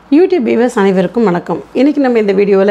YouTube viewers அனைவருக்கும் வணக்கம். இன்றைக்கி நம்ம இந்த வீடியோவில்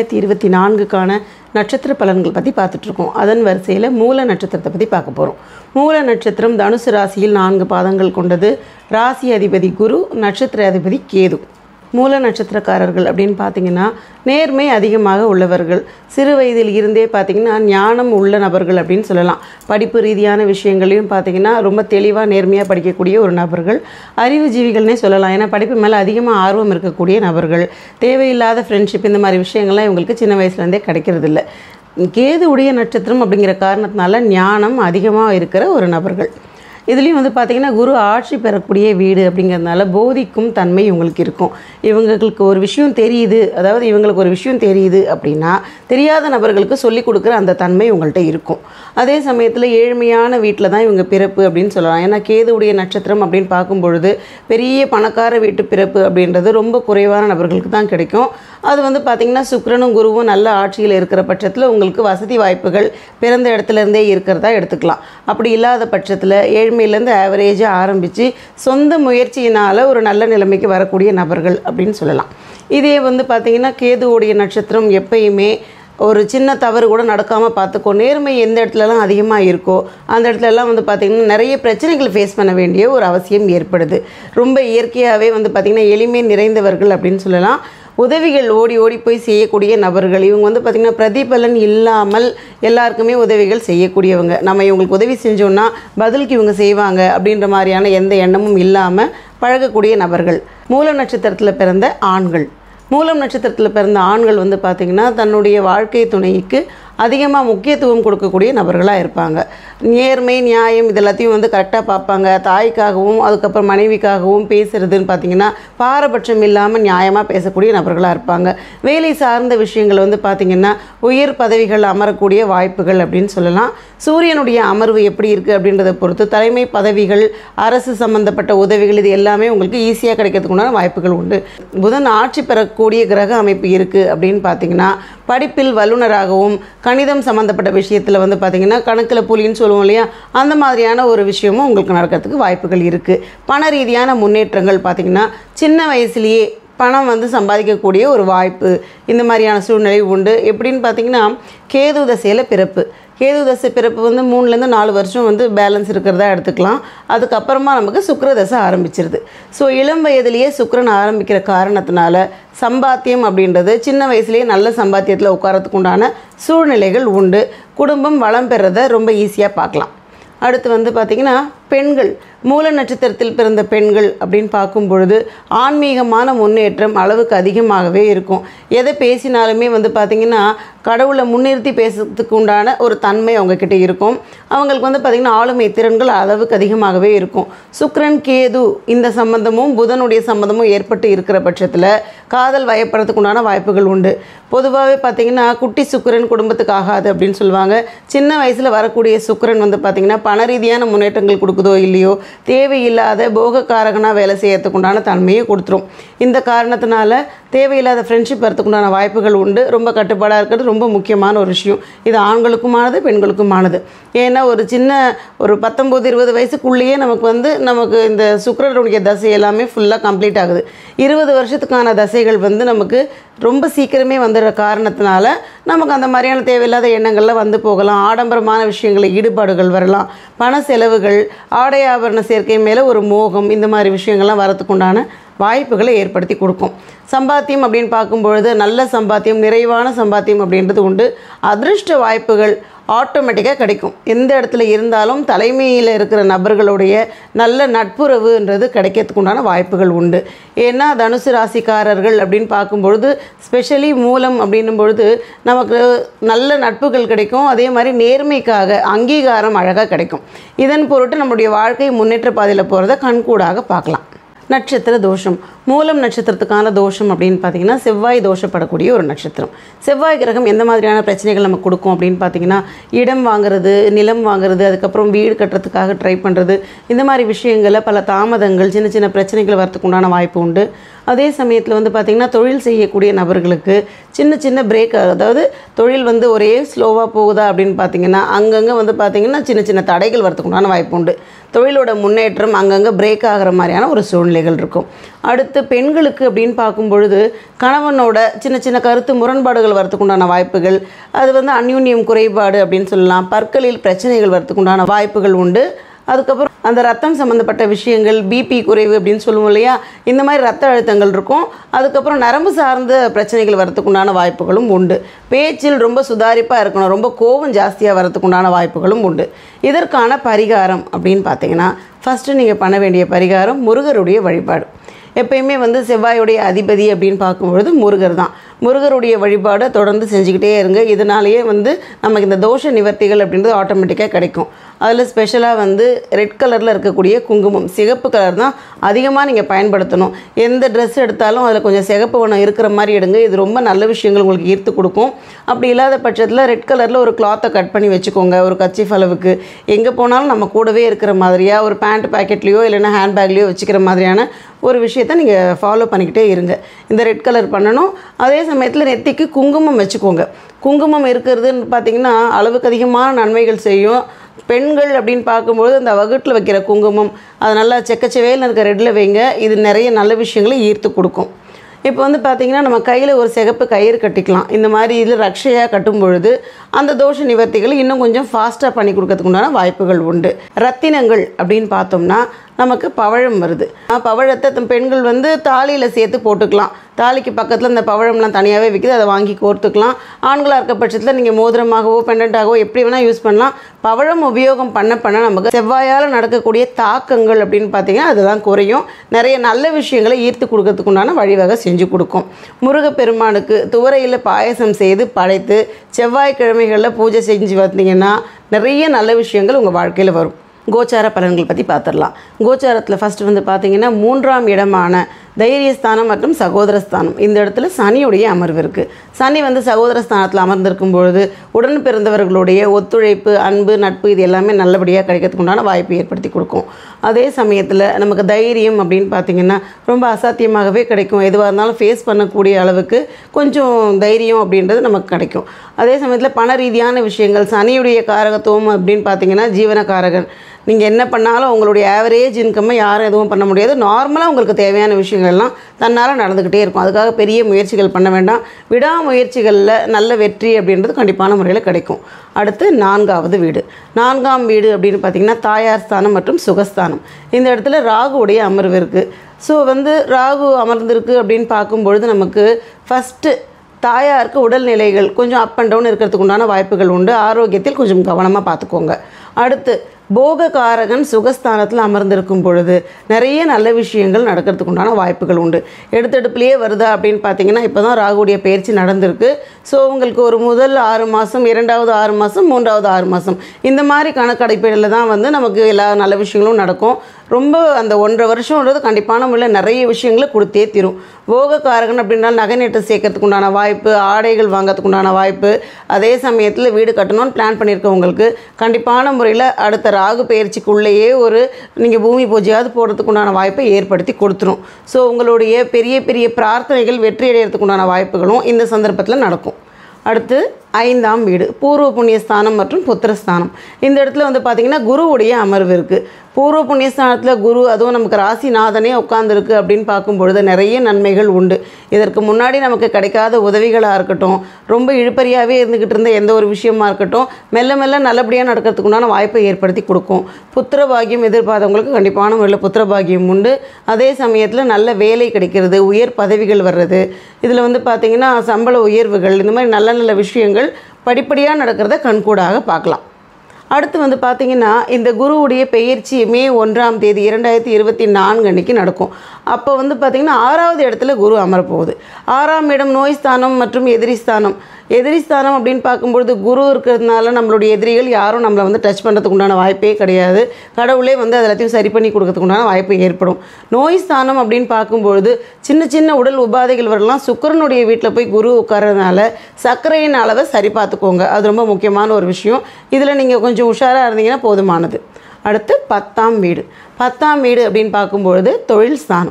2024க்கான நட்சத்திர பலன்கள் பற்றி பார்த்துட்ருக்கோம். அதன் வரிசையில் மூல நட்சத்திரத்தை பற்றி பார்க்க போகிறோம். மூல நட்சத்திரம் தனுசு ராசியில் 4 பாதங்கள் கொண்டது. ராசி அதிபதி குரு, நட்சத்திர அதிபதி கேது. மூல நட்சத்திரக்காரர்கள் அப்படின்னு பார்த்திங்கன்னா நேர்மை அதிகமாக உள்ளவர்கள். சிறு வயதில் இருந்தே பார்த்திங்கன்னா ஞானம் உள்ள நபர்கள் அப்படின்னு சொல்லலாம். படிப்பு ரீதியான விஷயங்களையும் பார்த்திங்கன்னா ரொம்ப தெளிவாக நேர்மையாக படிக்கக்கூடிய ஒரு நபர்கள். அறிவுஜீவிகள்னே சொல்லலாம். ஏன்னா படிப்பு மேலே அதிகமாக ஆர்வம் இருக்கக்கூடிய நபர்கள். தேவையில்லாத ஃப்ரெண்ட்ஷிப் இந்த மாதிரி விஷயங்கள்லாம் இவங்களுக்கு சின்ன வயசுலேருந்தே கிடைக்கிறதில்ல. கேது உடைய நட்சத்திரம் அப்படிங்கிற காரணத்தினால ஞானம் அதிகமாக இருக்கிற ஒரு நபர்கள். இதுலேயும் பார்த்திங்கன்னா குரு ஆட்சி பெறக்கூடிய வீடு அப்படிங்கிறதுனால போதிக்கும் தன்மை இவங்களுக்கு இருக்கும். இவங்களுக்கு ஒரு விஷயம் தெரியுது, அதாவது இவங்களுக்கு ஒரு விஷயம் தெரியுது அப்படின்னா தெரியாத நபர்களுக்கு சொல்லிக் கொடுக்குற அந்த தன்மை இவங்கள்ட்ட இருக்கும். அதே சமயத்தில் ஏழ்மையான வீட்டில் தான் இவங்க பிறப்பு அப்படின்னு சொல்லலாம். ஏன்னா கேதுவுடைய நட்சத்திரம் அப்படின்னு பார்க்கும் பொழுது பெரிய பணக்கார வீட்டு பிறப்பு அப்படின்றது ரொம்ப குறைவான நபர்களுக்கு தான் கிடைக்கும். அது பார்த்திங்கன்னா சுக்கிரனும் குருவும் நல்ல ஆட்சியில் இருக்கிற பட்சத்தில் உங்களுக்கு வசதி வாய்ப்புகள் பிறந்த இடத்துலேருந்தே இருக்கிறதா எடுத்துக்கலாம். அப்படி இல்லாத பட்சத்தில் ஏழ்மையிலேருந்து ஆவரேஜாக ஆரம்பித்து சொந்த முயற்சியினால் ஒரு நல்ல நிலைமைக்கு வரக்கூடிய நபர்கள் அப்படின்னு சொல்லலாம். இதே பார்த்திங்கன்னா கேதுவுடைய நட்சத்திரம் எப்பயுமே ஒரு சின்ன தவறு கூட நடக்காமல் பார்த்துக்கோ. நேர்மை எந்த இடத்துலலாம் அதிகமாக இருக்கோ அந்த இடத்துலலாம் பார்த்திங்கன்னா நிறைய பிரச்சனைகள் ஃபேஸ் பண்ண வேண்டிய ஒரு அவசியம் ஏற்படுது. ரொம்ப இயற்கையாகவே பார்த்திங்கன்னா எளிமை நிறைந்தவர்கள் அப்படின்னு சொல்லலாம். உதவிகள் ஓடி ஓடி போய் செய்யக்கூடிய நபர்கள். இவங்க பார்த்திங்கன்னா பிரதிபலன் இல்லாமல் எல்லாருக்குமே உதவிகள் செய்யக்கூடியவங்க. நம்ம இவங்களுக்கு உதவி செஞ்சோன்னா பதிலுக்கு இவங்க செய்வாங்க அப்படின்ற மாதிரியான எந்த எண்ணமும் இல்லாமல் பழகக்கூடிய நபர்கள். மூல நட்சத்திரத்தில் பிறந்த ஆண்கள். மூலம் நட்சத்திரத்தில் பிறந்த ஆண்கள் பார்த்திங்கன்னா தன்னுடைய வாழ்க்கை துணைக்கு அதிகமாக முக்கியத்துவம் கொடுக்கக்கூடிய நபர்களாக இருப்பாங்க. நேர்மை நியாயம் இதெல்லாத்தையும் கரெக்டாக பார்ப்பாங்க. தாய்க்காகவும் அதுக்கப்புறம் மனைவிக்காகவும் பேசுகிறதுன்னு பார்த்திங்கன்னா பாரபட்சம் இல்லாமல் நியாயமாக பேசக்கூடிய நபர்களாக இருப்பாங்க. வேலை சார்ந்த விஷயங்கள் பார்த்திங்கன்னா உயர் பதவிகள் அமரக்கூடிய வாய்ப்புகள் அப்படின்னு சொல்லலாம். சூரியனுடைய அமர்வு எப்படி இருக்குது அப்படின்றத பொறுத்து தலைமை பதவிகள், அரசு சம்மந்தப்பட்ட உதவிகள் இது எல்லாமே உங்களுக்கு ஈஸியாக கிடைக்கிறதுக்குண்டான வாய்ப்புகள் உண்டு. புதன் ஆட்சி பெறக்கூடிய கிரக அமைப்பு இருக்குது அப்படின்னு பார்த்திங்கன்னா படிப்பில் வல்லுநராகவும் கணிதம் சம்மந்தப்பட்ட விஷயத்தில் பார்த்திங்கன்னா கணக்கில் புலின்னு சொல்லுவோம் இல்லையா, அந்த மாதிரியான ஒரு விஷயமும் உங்களுக்கு நடக்கிறதுக்கு வாய்ப்புகள் இருக்குது. பண ரீதியான முன்னேற்றங்கள் பார்த்திங்கன்னா சின்ன வயசுலேயே பணம் சம்பாதிக்கக்கூடிய ஒரு வாய்ப்பு இந்த மாதிரியான சூழ்நிலை உண்டு. எப்படின்னு பார்த்திங்கன்னா கேது தசையில் பிறப்பு. கேது தசை பிறப்பு 3லேருந்து 4 வருஷம் பேலன்ஸ் இருக்கிறதா எடுத்துக்கலாம். அதுக்கப்புறமா நமக்கு சுக்கிர தசை ஆரம்பிச்சிருது. ஸோ இளம் வயதிலேயே சுக்கிரன் ஆரம்பிக்கிற காரணத்தினால சம்பாத்தியம் அப்படின்றது சின்ன வயசுலேயே நல்ல சம்பாத்தியத்தில் உட்காரத்துக்கு உண்டான சூழ்நிலைகள் உண்டு. குடும்பம் வளம் பெறதை ரொம்ப ஈஸியாக பார்க்கலாம். அடுத்து பார்த்திங்கன்னா பெண்கள். மூல நட்சத்திரத்தில் பிறந்த பெண்கள் அப்படின்னு பார்க்கும் பொழுது ஆன்மீகமான முன்னேற்றம் அளவுக்கு அதிகமாகவே இருக்கும். எதை பேசினாலுமே பார்த்திங்கன்னா கடவுளை முன்னிறுத்தி பேசுறதுக்கு உண்டான ஒரு தன்மை அவங்கக்கிட்ட இருக்கும். அவங்களுக்கு பார்த்திங்கன்னா ஆளுமை திறன்கள் அளவுக்கு அதிகமாகவே இருக்கும். சுக்கிரன் கேது இந்த சம்பந்தமும் புதனுடைய சம்பந்தமும் ஏற்பட்டு இருக்கிற பட்சத்தில் காதல் வயப்படுறதுக்கு உண்டான வாய்ப்புகள் உண்டு. பொதுவாகவே பார்த்திங்கன்னா குட்டி சுக்கிரன் குடும்பத்துக்கு ஆகாது அப்படின்னு சொல்லுவாங்க. சின்ன வயசில் வரக்கூடிய சுக்கிரன் பார்த்திங்கன்னா பண ரீதியான முன்னேற்றங்கள் கொடுக்குதோ இல்லையோ தேவையில்லாத போகக்காரகனாக வேலை செய்யறதுக்கு உண்டான தன்மையை கொடுத்துரும். இந்த காரணத்தினால தேவையில்லாத ஃப்ரெண்ட்ஷிப் வரத்துக்கு உண்டான வாய்ப்புகள் உண்டு. ரொம்ப கட்டுப்பாடாக இருக்கிறது ரொம்ப முக்கியமான ஒரு விஷயம். இது ஆண்களுக்குமானது பெண்களுக்குமானது. ஏன்னா ஒரு சின்ன ஒரு 19-20 வயசுக்குள்ளேயே நமக்கு இந்த சுக்கிரனுடைய தசை எல்லாமே ஃபுல்லாக கம்ப்ளீட் ஆகுது. 20 வருஷத்துக்கான தசைகள் நமக்கு ரொம்ப சீக்கிரமே வந்துடுற காரணத்தினால நமக்கு அந்த மாதிரியான தேவையில்லாத எண்ணங்கள்லாம் போகலாம். ஆடம்பரமான விஷயங்களில் ஈடுபாடுகள் வரலாம். பண செலவுகள், ஆடை ஆபரண சேர்க்கை மேலே ஒரு மோகம் இந்த மாதிரி விஷயங்கள்லாம் வரத்துக்கு உண்டான வாய்ப்புகளை ஏற்படுத்தி கொடுக்கும். சம்பாத்தியம் அப்படின்னு பார்க்கும்பொழுது நல்ல சம்பாத்தியம், நிறைவான சம்பாத்தியம் அப்படின்றது உண்டு. அதிர்ஷ்ட வாய்ப்புகள் ஆட்டோமேட்டிக்காக கிடைக்கும். எந்த இடத்துல இருந்தாலும் தலைமையில் இருக்கிற நபர்களுடைய நல்ல நட்புறவுன்றது கிடைக்கிறதுக்கு உண்டான வாய்ப்புகள் உண்டு. ஏன்னா தனுசு ராசிக்காரர்கள் அப்படின்னு பார்க்கும்பொழுது ஸ்பெஷலி மூலம் அப்படின்னும் பொழுது நமக்கு நல்ல நட்புகள் கிடைக்கும். அதே மாதிரி நேர்மைக்காக அங்கீகாரம் அழகாக கிடைக்கும். இதன் பொருட்டு நம்முடைய வாழ்க்கை முன்னேற்ற பாதையில் போகிறத கண்கூடாக பார்க்கலாம். நட்சத்திர தோஷம். மூலம் நட்சத்திரத்துக்கான தோஷம் அப்படின்னு பார்த்திங்கன்னா செவ்வாய் தோஷப்படக்கூடிய ஒரு நட்சத்திரம். செவ்வாய் கிரகம் எந்த மாதிரியான பிரச்சனைகள் நமக்கு கொடுக்கும் அப்படின்னு பார்த்திங்கன்னா இடம் வாங்குறது, நிலம் வாங்குறது, அதுக்கப்புறம் வீடு கட்டுறதுக்காக ட்ரை பண்ணுறது, இந்த மாதிரி விஷயங்களில் பல தாமதங்கள், சின்ன சின்ன பிரச்சனைகள் வரத்துக்கு உண்டான வாய்ப்பு உண்டு. அதே சமயத்தில் வந்து பார்த்திங்கன்னா தொழில் செய்யக்கூடிய நபர்களுக்கு சின்ன சின்ன பிரேக், அதாவது தொழில் வந்து ஒரே ஸ்லோவாக போகுதா அப்படின்னு பார்த்திங்கன்னா அங்கங்கே வந்து பார்த்திங்கன்னா சின்ன சின்ன தடைகள் வரதுக்குண்டான வாய்ப்பு உண்டு. தொழிலோட முன்னேற்றம் அங்கங்கே பிரேக் ஆகிற மாதிரியான ஒரு சூழ்நிலைகள் இருக்கும். அடுத்து பெண்களுக்கு அப்படின்னு பார்க்கும்பொழுது கணவனோட சின்ன சின்ன கருத்து முரண்பாடுகள் வரத்துக்குண்டான வாய்ப்புகள், அது வந்து அந்யூன்யம் குறைபாடு அப்படின்னு சொல்லலாம். பற்களில் பிரச்சனைகள் வரத்துக்குண்டான வாய்ப்புகள் உண்டு. அதுக்கப்புறம் அந்த ரத்தம் சம்மந்தப்பட்ட விஷயங்கள், பிபி குறைவு அப்படின்னு சொல்லுவோம் இல்லையா, இந்த மாதிரி ரத்த அழுத்தங்கள் இருக்கும். அதுக்கப்புறம் நரம்பு சார்ந்த பிரச்சனைகள் வரத்துக்குண்டான வாய்ப்புகளும் உண்டு. பேச்சில் ரொம்ப சுதாரிப்பாக இருக்கணும், ரொம்ப கோபம் ஜாஸ்தியாக வரத்துக்குண்டான வாய்ப்புகளும் உண்டு. இதற்கான பரிகாரம் அப்படின்னு பார்த்தீங்கன்னா ஃபஸ்ட்டு நீங்கள் பண்ண வேண்டிய பரிகாரம் முருகருடைய வழிபாடு. எப்பயுமே வந்து செவ்வாயுடைய அதிபதி அப்படின்னு பார்க்கும்பொழுது முருகர் தான். முருகருடைய வழிபாடை தொடர்ந்து செஞ்சுக்கிட்டே இருங்க. இதனாலேயே வந்து நமக்கு இந்த தோஷ நிவர்த்திகள் அப்படின்றது ஆட்டோமேட்டிக்காக கிடைக்கும். அதில் ஸ்பெஷலாக வந்து ரெட் கலரில் இருக்கக்கூடிய குங்குமம், சிகப்பு கலர் தான் அதிகமாக நீங்கள் பயன்படுத்தணும். எந்த ட்ரெஸ் எடுத்தாலும் அதில் கொஞ்சம் சிகப்பு வண்ணம் இருக்கிற மாதிரி எடுங்க. இது ரொம்ப நல்ல விஷயங்கள் உங்களுக்கு ஈர்த்து கொடுக்கும். அப்படி இல்லாத பட்சத்தில் ரெட் கலரில் ஒரு கிளாத்தை கட் பண்ணி வச்சுக்கோங்க, ஒரு கர்ச்சீஃப் அளவுக்கு. எங்கே போனாலும் நம்ம கூடவே இருக்கிற மாதிரியாக ஒரு பேண்ட் பாக்கெட்லேயோ இல்லைன்னா ஹேண்ட்பேக்லேயோ வச்சுக்கிற மாதிரியான ஒரு விஷயத்தை நீங்கள் ஃபாலோ பண்ணிக்கிட்டே இருங்க. இந்த ரெட் கலர் பண்ணணும். அதே சமயத்தில் நெத்திக்கு குங்குமம் வச்சுக்கோங்க. குங்குமம் இருக்கிறதுன்னு பார்த்திங்கன்னா அளவுக்கு அதிகமான நன்மைகள் செய்யும். பெண்கள் அப்படின்னு பார்க்கும்போது அந்த வகுட்டில் வைக்கிற குங்குமம் அது நல்லா செக்கச்சவேல்னு இருக்க ரெட்டில் வைங்க. இது நிறைய நல்ல விஷயங்களை ஈர்த்து கொடுக்கும். இப்போ வந்து பார்த்திங்கன்னா நம்ம கையில் ஒரு சிகப்பு கயிறு கட்டிக்கலாம். இந்த மாதிரி இதில் ரக்ஷையாக கட்டும் பொழுது அந்த தோஷ நிவர்த்திகளை இன்னும் கொஞ்சம் ஃபாஸ்ட்டாக பண்ணி கொடுக்கறதுக்கு உண்டான வாய்ப்புகள் உண்டு. ரத்தினங்கள் அப்படின்னு பார்த்தோம்னா நமக்கு பவழம் வருது. பவழத்தை பெண்கள் வந்து தாலியில் சேர்த்து போட்டுக்கலாம். தாலிக்கு பக்கத்தில் இந்த பவழம்லாம் தனியாகவே விற்கிது, அதை வாங்கி கோர்த்துக்கலாம். ஆண்களாக இருக்க பட்சத்தில் நீங்கள் மோதிரமாகவோ பெண்டன்ட்டாகவோ எப்படி வேணால் யூஸ் பண்ணலாம். பவழம் உபயோகம் பண்ண நமக்கு செவ்வாயால் நடக்கக்கூடிய தாக்கங்கள் அப்படின்னு பார்த்தீங்கன்னா அதுதான் குறையும். நிறைய நல்ல விஷயங்களை ஈர்த்து கொடுக்கறதுக்கு உண்டான வழிவகை செஞ்சு கொடுக்கும். முருகப்பெருமானுக்கு துவரையில் பாயசம் செய்து படைத்து செவ்வாய்க்கிழமைகளில் பூஜை செஞ்சு வந்தீங்கன்னா நிறைய நல்ல விஷயங்கள் உங்கள் வாழ்க்கையில் வரும். கோச்சார பலன்கள் பற்றி பார்த்துடலாம். கோச்சாரத்தில் ஃபஸ்ட்டு வந்து பார்த்திங்கன்னா 3ஆம் இடமான தைரியஸ்தானம் மற்றும் சகோதரஸ்தானம், இந்த இடத்துல சனியுடைய அமர்வு இருக்குது. சனி வந்து சகோதரஸ்தானத்தில் அமர்ந்திருக்கும் பொழுது உடன் பிறந்தவர்களுடைய ஒத்துழைப்பு, அன்பு, நட்பு இது எல்லாமே நல்லபடியாக கிடைக்கிறதுக்கு உண்டான வாய்ப்பு ஏற்படுத்தி கொடுக்கும். அதே சமயத்தில் நமக்கு தைரியம் அப்படின்னு பார்த்திங்கன்னா ரொம்ப அசாத்தியமாகவே கிடைக்கும். எதுவாக இருந்தாலும் ஃபேஸ் பண்ணக்கூடிய அளவுக்கு கொஞ்சம் தைரியம் அப்படின்றது நமக்கு கிடைக்கும். அதே சமயத்தில் பண ரீதியான விஷயங்கள், சனியுடைய காரகத்துவம் அப்படின்னு பார்த்திங்கன்னா ஜீவனக்காரகன். நீங்கள் என்ன பண்ணாலும் உங்களுடைய ஆவரேஜ் இன்கம்மை யாரும் எதுவும் பண்ண முடியாது. நார்மலாக உங்களுக்கு தேவையான விஷயங்கள்லாம் தன்னால் நடந்துக்கிட்டே இருக்கும். அதுக்காக பெரிய முயற்சிகள் பண்ண வேண்டாம். விடாமுயற்சிகளில் நல்ல வெற்றி அப்படின்றது கண்டிப்பான முறையில் கிடைக்கும். அடுத்து 4வது வீடு. 4ஆம் வீடு அப்படின்னு பார்த்திங்கன்னா தாயார் ஸ்தானம் மற்றும் சுகஸ்தானம். இந்த இடத்துல ராகுவுடைய அமர்வு இருக்குது. ஸோ வந்து ராகு அமர்ந்திருக்கு அப்படின்னு பார்க்கும்பொழுது நமக்கு ஃபஸ்ட்டு தாயாருக்கு உடல்நிலைகள் கொஞ்சம் அப் அண்ட் டவுன் இருக்கிறதுக்கு உண்டான வாய்ப்புகள் உண்டு. ஆரோக்கியத்தில் கொஞ்சம் கவனமாக பார்த்துக்கோங்க. அடுத்து போககாரகன் சுகஸ்தானத்தில் அமர்ந்திருக்கும் பொழுது நிறைய நல்ல விஷயங்கள் நடக்கிறதுக்கு உண்டான வாய்ப்புகள் உண்டு. எடுத்தெடுப்புலேயே வருதா அப்படின்னு பார்த்தீங்கன்னா இப்போ தான் ராகுடைய பயிற்சி நடந்திருக்கு. ஸோ உங்களுக்கு ஒரு முதல் 6 மாதம், 2வது 6 மாதம், 3வது 6 மாதம் இந்த மாதிரி கணக்கடைப்பையில் தான் வந்து நமக்கு எல்லா நல்ல விஷயங்களும் நடக்கும். ரொம்ப அந்த 1.5 வருஷம்ன்றது கண்டிப்பான முறையில் நிறைய விஷயங்களை கொடுத்தே தீரும். போகக்காரகன் அப்படின்னால் நகை நட்டு சேர்க்கறதுக்கு உண்டான வாய்ப்பு, ஆடைகள் வாங்கிறதுக்கு உண்டான வாய்ப்பு, அதே சமயத்தில் வீடு கட்டணும்னு பிளான் பண்ணியிருக்கவங்களுக்கு கண்டிப்பான முறையில் அடுத்த ராகு பயிற்சிக்குள்ளேயே ஒரு நீங்கள் பூமி பூஜையாவது போடுறதுக்கு உண்டான வாய்ப்பை ஏற்படுத்தி கொடுத்துரும். ஸோ உங்களுடைய பெரிய பெரிய பிரார்த்தனைகள் வெற்றி அடைகிறதுக்கு உண்டான வாய்ப்புகளும் இந்த சந்தர்ப்பத்தில் நடக்கும். அடுத்து 5ஆம் வீடு பூர்வ புண்ணியஸ்தானம் மற்றும் புத்திரஸ்தானம். இந்த இடத்துல வந்து பார்த்திங்கன்னா குருவுடைய அமர்வு இருக்குது. பூர்வ புண்ணியஸ்தானத்தில் குரு, அதுவும் நமக்கு ராசிநாதனே உட்காந்துருக்கு அப்படின்னு பார்க்கும்பொழுது நிறைய நன்மைகள் உண்டு. இதற்கு முன்னாடி நமக்கு கிடைக்காத உதவிகளாக இருக்கட்டும், ரொம்ப இழுப்பறியாகவே இருந்துக்கிட்டு இருந்த எந்த ஒரு விஷயமா இருக்கட்டும், மெல்ல மெல்ல நல்லபடியாக நடக்கிறதுக்கு உண்டான வாய்ப்பை ஏற்படுத்தி கொடுக்கும். புத்திர பாக்கியம் எதிர்பார்த்தவங்களுக்கு கண்டிப்பான முறையில் புத்திர பாக்கியம் உண்டு. அதே சமயத்தில் நல்ல வேலை கிடைக்கிறது, உயர் பதவிகள் வர்றது, இதில் வந்து பார்த்திங்கன்னா சம்பள உயர்வுகள், இந்த மாதிரி நல்ல நல்ல விஷயங்கள் படிப்படியாக நடக்கிறத கண்கூடாக பார்க்கலாம். அடுத்து வந்து பார்த்திங்கன்னா இந்த குருவுடைய பெயர்ச்சி மே 1ஆம் தேதி 2024 அன்றைக்கி நடக்கும். அப்போ வந்து பார்த்திங்கன்னா 6வது இடத்துல குரு அமரப்போகுது. 6ஆம் இடம் நோய் ஸ்தானம் மற்றும் எதிரி ஸ்தானம். எதிரி ஸ்தானம் அப்படின்னு பார்க்கும்பொழுது குரு இருக்கிறதுனால நம்மளுடைய எதிரிகள் யாரும் நம்மளை வந்து டச் பண்ணுறதுக்கு உண்டான வாய்ப்பே கிடையாது. கடவுளே வந்து அது எல்லாத்தையும் சரி பண்ணி கொடுக்கறதுக்கு உண்டான வாய்ப்பு ஏற்படும். நோய் ஸ்தானம் அப்படின்னு பார்க்கும்பொழுது சின்ன சின்ன உடல் உபாதைகள் வரலாம். சுக்கிரனுடைய வீட்டில் போய் குரு உட்கார்றதுனால சர்க்கரையின் அளவை சரி பார்த்துக்கோங்க. அது ரொம்ப முக்கியமான ஒரு விஷயம். இதில் நீங்கள் கொஞ்சம் உஷாராக இருந்தீங்கன்னா போதுமானது. அடுத்து 10ஆம் வீடு. 10ஆம் வீடு அப்படின்னு பார்க்கும்பொழுது தொழில் ஸ்தானம்.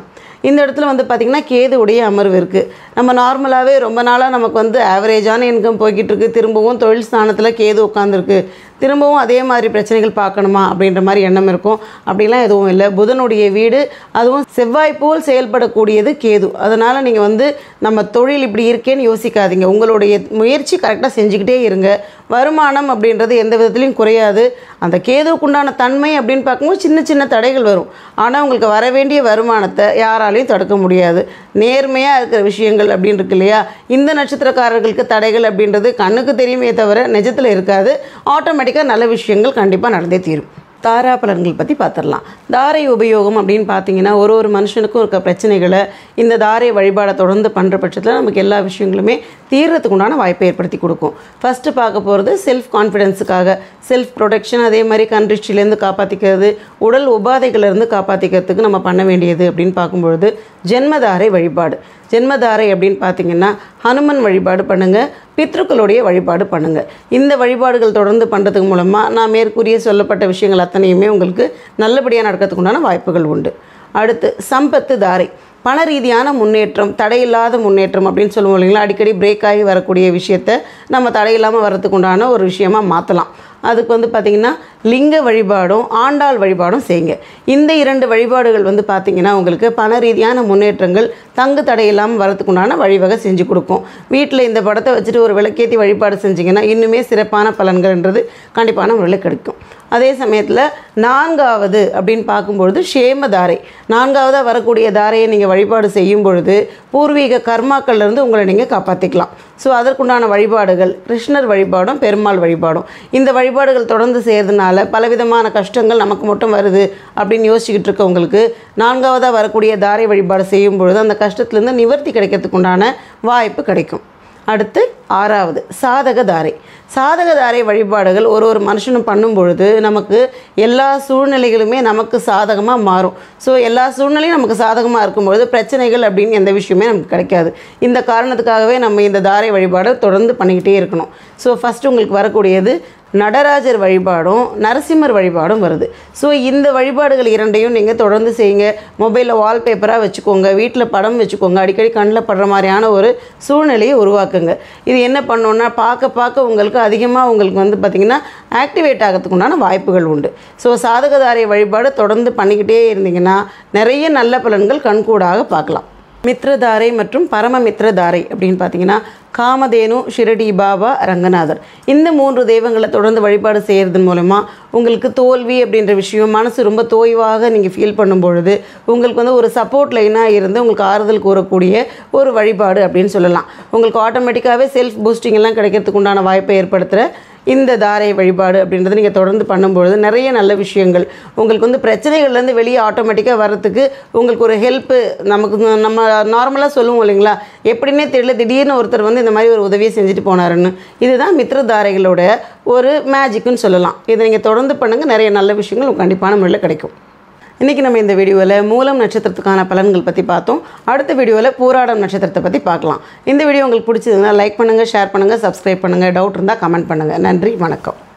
இந்த இடத்துல வந்து பார்த்திங்கன்னா கேதுவுடைய அமர்வு இருக்குது. நம்ம நார்மலாகவே ரொம்ப நாளாக நமக்கு வந்து ஆவரேஜான இன்கம் போய்கிட்டு இருக்குது, திரும்பவும் தொழில் ஸ்தானத்தில் கேது உட்காந்துருக்கு, திரும்பவும் அதே மாதிரி பிரச்சனைகள் பார்க்கணுமா அப்படின்ற மாதிரி எண்ணம் இருக்கும். அப்படிலாம் எதுவும் இல்லை. புதனுடைய வீடு, அதுவும் செவ்வாய் போல் செயல்படக்கூடியது கேது. அதனால் நீங்கள் வந்து நம்ம தொழில் இப்படி இருக்கேன்னு யோசிக்காதீங்க. உங்களுடைய முயற்சி கரெக்டாக செஞ்சுக்கிட்டே இருங்க. வருமானம் அப்படின்றது எந்த விதத்துலையும் குறையாது. அந்த கேதுவுக்குண்டான தன்மை அப்படின்னு பார்க்கும்போது சின்ன சின்ன தடைகள் வரும். ஆனால் உங்களுக்கு வர வேண்டிய வருமானத்தை யாராலையும் தடுக்க முடியாது. நேர்மையாக இருக்கிற விஷயங்கள் அப்படின்னு இருக்கு இல்லையா, இந்த நட்சத்திரக்காரர்களுக்கு தடைகள் அப்படின்றது கண்ணுக்கு தெரியுமே தவிர நிஜத்தில் இருக்காது. ஆட்டோமேட்டிக்காக நல்ல விஷயங்கள் கண்டிப்பாக நடந்தே தீரும். தாரா பலன்கள் பற்றி பார்த்துடலாம். தாரை உபயோகம் அப்படின்னு பார்த்தீங்கன்னா ஒரு மனுஷனுக்கும் இருக்க பிரச்சனைகளை இந்த தாரை வழிபாடை தொடர்ந்து பண்ணுற பட்சத்தில் நமக்கு எல்லா விஷயங்களுமே தீர்றதுக்கு உண்டான வாய்ப்பை ஏற்படுத்தி கொடுக்கும். ஃபஸ்ட்டு பார்க்க போகிறது செல்ஃப் கான்ஃபிடென்ஸுக்காக, செல்ஃப் ப்ரொடெக்ஷன், அதே மாதிரி கண்ட்ரிஷ்டிலேருந்து காப்பாற்றிக்கிறது, உடல் உபாதைகளிலிருந்து காப்பாற்றிக்கிறதுக்கு நம்ம பண்ண வேண்டியது அப்படின்னு பார்க்கும்பொழுது ஜென்மதாரை வழிபாடு. ஜென்மதாரை அப்படின்னு பார்த்தீங்கன்னா ஹனுமன் வழிபாடு பண்ணுங்கள், பித்ருக்களுடைய வழிபாடு பண்ணுங்கள். இந்த வழிபாடுகள் தொடர்ந்து பண்ணுறதுக்கு மூலமாக நான் மேற்கூறிய சொல்லப்பட்ட விஷயங்கள் அத்தனையுமே உங்களுக்கு நல்லபடியாக நடக்கிறதுக்கு உண்டான வாய்ப்புகள் உண்டு. அடுத்து சம்பத்து தாரை, பண ரீதியான முன்னேற்றம், தடையில்லாத முன்னேற்றம் அப்படின்னு சொல்லுவோம் இல்லைங்களா. அடிக்கடி பிரேக் ஆகி வரக்கூடிய விஷயத்தை நம்ம தடையில்லாமல் வரதுக்கு உண்டான ஒரு விஷயமாக மாற்றலாம். அதுக்கு வந்து பார்த்திங்கன்னா லிங்க வழிபாடும் ஆண்டாள் வழிபாடும் செய்யுங்க. இந்த 2 வழிபாடுகள் வந்து பார்த்திங்கன்னா உங்களுக்கு பண ரீதியான முன்னேற்றங்கள் தங்கு தடையில்லாமல் வரதுக்கு உண்டான வழிவகை செஞ்சு கொடுக்கும். வீட்டில் இந்த படத்தை வச்சுட்டு ஒரு விளக்கேற்றி வழிபாடு செஞ்சிங்கன்னா இன்னுமே சிறப்பான பலன்கள்ன்றது கண்டிப்பான முறையில் கிடைக்கும். அதே சமயத்தில் 4வது அப்படின்னு பார்க்கும்பொழுது ஷேமதாரை. 4வதாக வரக்கூடிய தாரையை நீங்கள் வழிபாடு செய்யும் பொழுது பூர்வீக கர்மாக்கள்லேருந்து உங்களை நீங்கள் காப்பாற்றிக்கலாம். ஸோ அதற்குண்டான வழிபாடுகள் கிருஷ்ணர் வழிபாடும் பெருமாள் வழிபாடும். இந்த வழிபாடுகள் தொடர்ந்து செய்கிறதுனால பலவிதமான கஷ்டங்கள் நமக்கு மட்டும் வருது அப்படின்னு யோசிச்சுக்கிட்டு இருக்கவங்களுக்கு 4வதாக வரக்கூடிய தாரை வழிபாடு செய்யும் பொழுது அந்த கஷ்டத்துலேருந்து நிவர்த்தி கிடைக்கிறதுக்கு உண்டான வாய்ப்பு கிடைக்கும். அடுத்து 6வது சாதக தாரை. சாதக தாரை வழிபாடுகள் ஒரு மனுஷனும் பண்ணும் பொழுது நமக்கு எல்லா சூழ்நிலைகளுமே நமக்கு சாதகமாக மாறும். ஸோ எல்லா சூழ்நிலையும் நமக்கு சாதகமாக இருக்கும்பொழுது பிரச்சனைகள் அப்படின்னு எந்த விஷயமே நமக்கு கிடைக்காது. இந்த காரணத்துக்காகவே நம்ம இந்த தாரை வழிபாடை தொடர்ந்து பண்ணிக்கிட்டே இருக்கணும். ஸோ ஃபஸ்ட்டு உங்களுக்கு வரக்கூடியது நடராஜர் வழிபாடும் நரசிம்மர் வழிபாடும் வருது. ஸோ இந்த வழிபாடுகள் 2ஐயும் நீங்கள் தொடர்ந்து செய்யுங்க. மொபைலில் வால்பேப்பராக வச்சுக்கோங்க, வீட்டில் படம் வச்சுக்கோங்க, அடிக்கடி கண்ணில் படுற மாதிரியான ஒரு சூழ்நிலையை உருவாக்குங்க. இது என்ன பண்ணோன்னா பார்க்க உங்களுக்கு அதிகமாக உங்களுக்கு வந்து பார்த்திங்கன்னா ஆக்டிவேட் ஆகிறதுக்கு உண்டான வாய்ப்புகள் உண்டு. ஸோ சாதகதாரை வழிபாடு தொடர்ந்து பண்ணிக்கிட்டே இருந்தீங்கன்னா நிறைய நல்ல பலன்கள் கண்கூடாக பார்க்கலாம். மித்ரதாரை மற்றும் பரமமித்ரதாரை அப்படின்னு பார்த்தீங்கன்னா காமதேனு, ஷிரடி பாபா, ரங்கநாதர், இந்த 3 தெய்வங்களை தொடர்ந்து வழிபாடு செய்கிறதன் மூலமாக உங்களுக்கு தோல்வி அப்படின்ற விஷயம் மனசு ரொம்ப தோய்வாக நீங்கள் ஃபீல் பண்ணும் பொழுது உங்களுக்கு வந்து ஒரு சப்போர்ட் லைனாக இருந்து உங்களுக்கு ஆறுதல் கூறக்கூடிய ஒரு வழிபாடு அப்படின்னு சொல்லலாம். உங்களுக்கு ஆட்டோமேட்டிக்காகவே செல்ஃப் பூஸ்டிங் எல்லாம் கிடைக்கிறதுக்கு உண்டான வாய்ப்பை ஏற்படுத்துகிற இந்த தாரை வழிபாடு அப்படின்றத நீங்கள் தொடர்ந்து பண்ணும்பொழுது நிறைய நல்ல விஷயங்கள் உங்களுக்கு வந்து பிரச்சனைகள்லேருந்து வெளியே ஆட்டோமேட்டிக்காக வர்றதுக்கு உங்களுக்கு ஒரு ஹெல்ப்பு. நம்ம நார்மலாக சொல்லுவோம் இல்லைங்களா, எப்படின்னே தெரியல திடீர்னு ஒருத்தர் வந்து இந்த மாதிரி ஒரு உதவியை செஞ்சுட்டு போனாருன்னு. இதுதான் மித்ரதாரைகளோட ஒரு மேஜிக்குன்னு சொல்லலாம். இதை நீங்கள் தொடர்ந்து பண்ணுங்கள், நிறைய நல்ல விஷயங்கள் உங்களுக்கு கண்டிப்பான முறையில் கிடைக்கும். இன்றைக்கி நம்ம இந்த வீடியோவில் மூலம் நட்சத்திரத்துக்கான பலன்கள் பற்றி பார்த்தோம். அடுத்த வீடியோவில் பூராடம் நட்சத்திரத்தை பற்றி பார்க்கலாம். இந்த வீடியோ உங்களுக்கு பிடிச்சதுன்னா லைக் பண்ணுங்கள், ஷேர் பண்ணுங்கள், சப்ஸ்கிரைப் பண்ணுங்கள். டவுட் இருந்தால் கமெண்ட் பண்ணுங்கள். நன்றி, வணக்கம்.